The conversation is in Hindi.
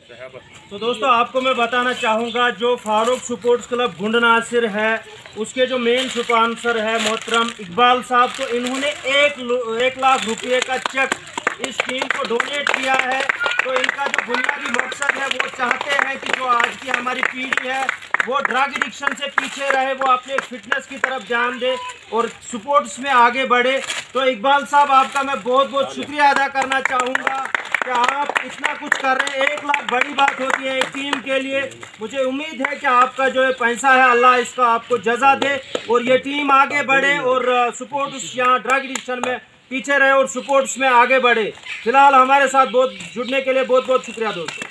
तो दोस्तों आपको मैं बताना चाहूँगा जो फारूक स्पोर्ट्स क्लब गुंड नासिर है उसके जो मेन स्पॉन्सर है मोहतरम इकबाल साहब, तो इन्होंने 1 लाख रुपये का चेक इस टीम को डोनेट किया है। तो इनका जो बुनियादी मकसद है वो चाहते हैं कि जो आज की हमारी पीढ़ी है वो ड्रग एडिक्शन से पीछे रहे, वो अपने फिटनेस की तरफ ध्यान दे और स्पोर्ट्स में आगे बढ़े। तो इकबाल साहब आपका मैं बहुत बहुत शुक्रिया अदा करना चाहूँगा कि आप इतना कुछ कर रहे हैं। 1 लाख बड़ी बात होती है एक टीम के लिए। मुझे उम्मीद है कि आपका जो पैसा है अल्लाह इसका आपको जज़ा दे और ये टीम आगे बढ़े और स्पोर्ट्स यहाँ ड्रग एडिक्शन में पीछे रहे और स्पोर्ट्स में आगे बढ़े। फिलहाल हमारे साथ जुड़ने के लिए बहुत बहुत शुक्रिया दोस्तों।